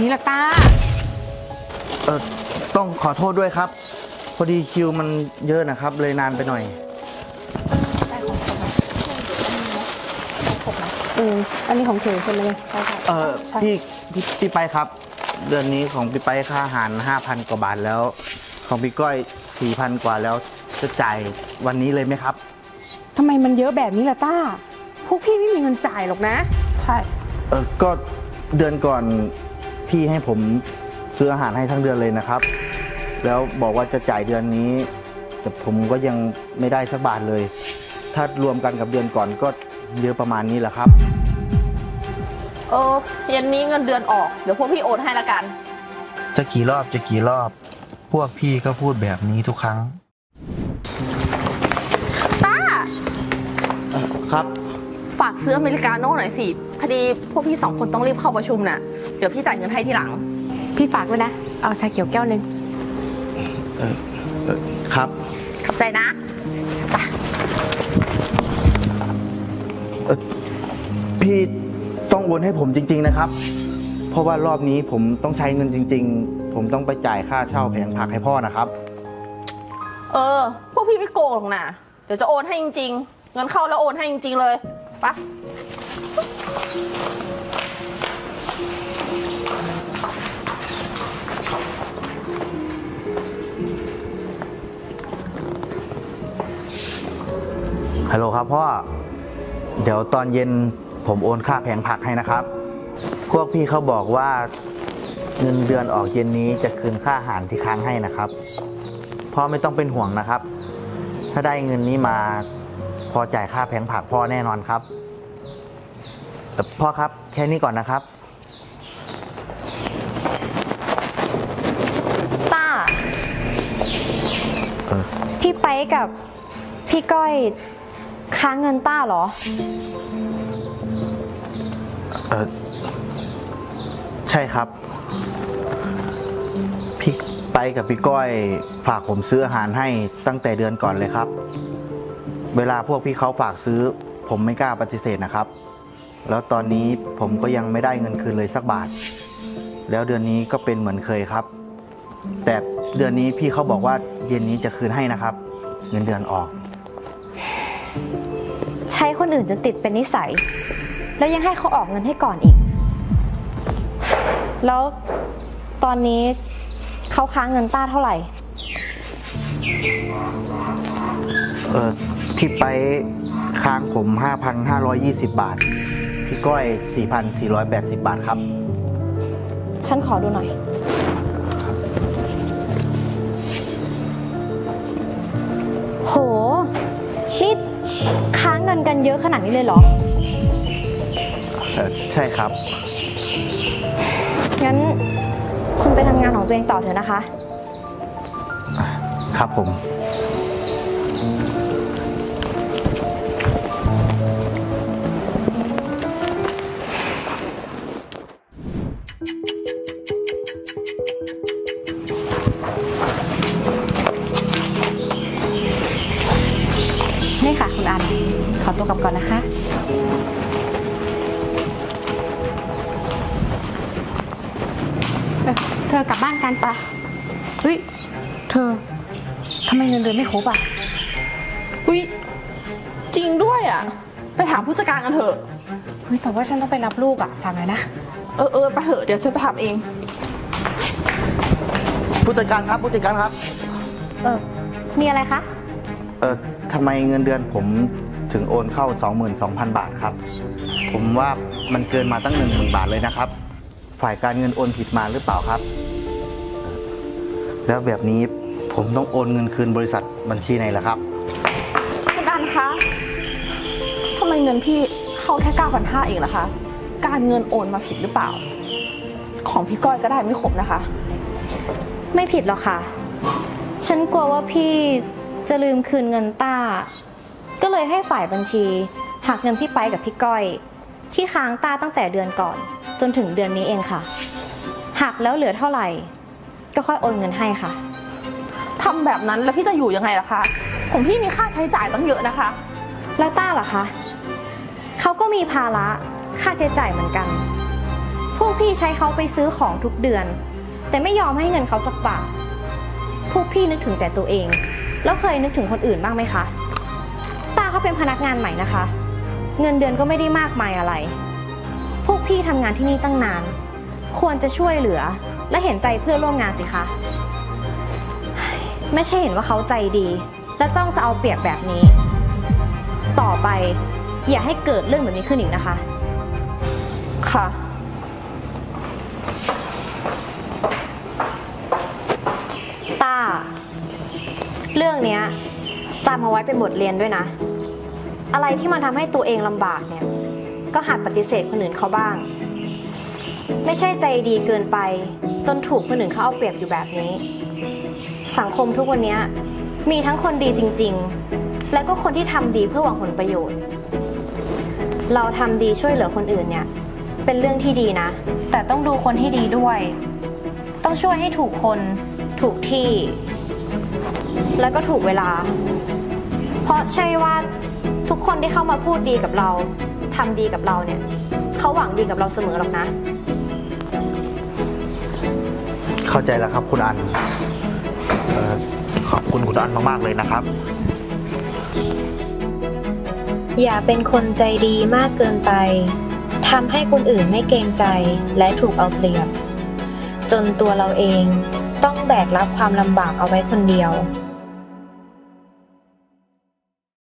นี้ล่ะต้าต้องขอโทษด้วยครับพอดีคิวมันเยอะนะครับเลยนานไปหน่อยได้ของผมนะอันนี้ของเธอใช่ไหมพี่ไปครับเดือนนี้ของพี่ไปค่าอาหาร 5,000 กว่าบาทแล้วของพี่ก้อย 4,000 กว่าแล้วจะจ่ายวันนี้เลยไหมครับทำไมมันเยอะแบบนี้ล่ะต้าพวกพี่ไม่มีเงินจ่ายหรอกนะใช่ก็เดือนก่อนพี่ให้ผมซื้ออาหารให้ทั้งเดือนเลยนะครับแล้วบอกว่าจะจ่ายเดือนนี้แต่ผมก็ยังไม่ได้สักบาทเลยถ้ารวมกันกับเดือนก่อนก็เยอะประมาณนี้แหละครับเย็นนี้เงินเดือนออกเดี๋ยวพวกพี่โอนให้ละกันจะกี่รอบพวกพี่ก็พูดแบบนี้ทุกครั้งต้าครับฝากซื้ออเมริกาโน่หน่อยสิพอดีพวกพี่2 คนต้องรีบเข้าประชุมน่ะเดี๋ยวพี่จ่ายเงินให้ทีหลังพี่ฝากด้วยนะเอาชาเขียวแก้วนึงครับขอบใจนะพี่ต้องโอนให้ผมจริงๆนะครับเพราะว่ารอบนี้ผมต้องใช้เงินจริงๆผมต้องไปจ่ายค่าเช่าแผงผักให้พ่อนะครับพวกพี่ไม่โกงหรอกนะเดี๋ยวจะโอนให้จริงๆเงินเข้าแล้วโอนให้จริงๆเลยไปฮัลโหลครับพ่อเดี๋ยวตอนเย็นผมโอนค่าแผงผักให้นะครับพวกพี่เขาบอกว่าเงินเดือนออกเย็นนี้จะคืนค่าอาหารที่ค้างให้นะครับพ่อไม่ต้องเป็นห่วงนะครับถ้าได้เงินนี้มาพอจ่ายค่าแผงผักพ่อแน่นอนครับพ่อครับแค่นี้ก่อนนะครับต้าพี่ไปกับพี่ก้อยค้างเงินต้าเหรอใช่ครับพี่ไปกับพี่ก้อยฝากผมซื้ออาหารให้ตั้งแต่เดือนก่อนเลยครับเวลาพวกพี่เขาฝากซื้อผมไม่กล้าปฏิเสธนะครับแล้วตอนนี้ผมก็ยังไม่ได้เงินคืนเลยสักบาทแล้วเดือนนี้ก็เป็นเหมือนเคยครับแต่เดือนนี้พี่เขาบอกว่าเย็นนี้จะคืนให้นะครับเงินเดือนออกใช้คนอื่นจนติดเป็นนิสัยแล้วยังให้เขาออกเงินให้ก่อนอีกแล้วตอนนี้เขาค้างเงินต้าเท่าไหร่พี่ไปค้างผม 5,520 บาทพี่ก้อย 4,480 บาทครับฉันขอดูหน่อยโหนี่ค้างเงินกันเยอะขนาดนี้เลยเหรอใช่ครับงั้นคุณไปทำงานของตัวเองต่อเถอะนะคะครับผมนี่ค่ะคุณอันขอตัวกลับก่อนนะคะเธอกลับบ้านกันปะเฮ้ยเธอทำไมเงินเดือนไม่ครบอ่ะจริงด้วยอ่ะไปถามผู้จัดการกันเถอะเฮ้ยแต่ว่าฉันต้องไปรับลูกอ่ะฟังหน่อยนะไปเถอะเดี๋ยวฉันไปทำเองผู้จัดการครับผู้จัดการครับมีอะไรคะทำไมเงินเดือนผมถึงโอนเข้า 22,000 บาทครับผมว่ามันเกินมาตั้ง 10,000 บาทเลยนะครับฝ่ายการเงินโอนผิดมาหรือเปล่าครับแล้วแบบนี้ผมต้องโอนเงินคืนบริษัทบัญชีไหนล่ะครับคุณอันคะทำไมเงินพี่เข้าแค่ 9,500 เองล่ะคะการเงินโอนมาผิดหรือเปล่าของพี่ก้อยก็ได้ไม่ครบนะคะไม่ผิดหรอกค่ะฉันกลัวว่าพี่จะลืมคืนเงินต้าก็เลยให้ฝ่ายบัญชีหักเงินพี่ไปกับพี่ก้อยที่ค้างต้าตั้งแต่เดือนก่อนจนถึงเดือนนี้เองค่ะหักแล้วเหลือเท่าไหร่ก็ค่อยโอนเงินให้ค่ะทำแบบนั้นแล้วพี่จะอยู่ยังไงล่ะคะของพี่มีค่าใช้จ่ายตั้งเยอะนะคะแล้วต้าล่ะคะเขาก็มีภาระค่าใช้จ่ายเหมือนกันพวกพี่ใช้เขาไปซื้อของทุกเดือน แต่ไม่ยอมให้เงินเขาสักบาทพวกพี่นึกถึงแต่ตัวเองแล้วเคยนึกถึงคนอื่นบ้างไหมคะต้าเขาเป็นพนักงานใหม่นะคะ เงินเดือนก็ไม่ได้มากมายอะไร พวกพี่ทำงานที่นี่ตั้งนานควรจะช่วยเหลือและเห็นใจเพื่อนร่วมงานสิคะไม่ใช่เห็นว่าเขาใจดีและต้องจะเอาเปรียบแบบนี้ต่อไปอย่าให้เกิดเรื่องแบบนี้ขึ้นอีกนะคะค่ะต้าเรื่องเนี้ยจำเอาไว้เป็นบทเรียนด้วยนะอะไรที่มันทำให้ตัวเองลำบากเนี่ยก็หัดปฏิเสธคนอื่นเขาบ้างไม่ใช่ใจดีเกินไปจนถูกคนอื่นเขาเอาเปรียบอยู่แบบนี้สังคมทุกวันนี้มีทั้งคนดีจริงๆและก็คนที่ทำดีเพื่อหวังผลประโยชน์เราทำดีช่วยเหลือคนอื่นเนี่ยเป็นเรื่องที่ดีนะแต่ต้องดูคนให้ดีด้วยต้องช่วยให้ถูกคนถูกที่แล้วก็ถูกเวลาเพราะใช่ว่าทุกคนที่เข้ามาพูดดีกับเราทำดีกับเราเนี่ยเขาหวังดีกับเราเสมอหรอกนะเข้าใจแล้วครับคุณอันขอบคุณคุณอันมากๆเลยนะครับอย่าเป็นคนใจดีมากเกินไปทำให้คนอื่นไม่เกรงใจและถูกเอาเปรียบจนตัวเราเองต้องแบกรับความลำบากเอาไว้คนเดียว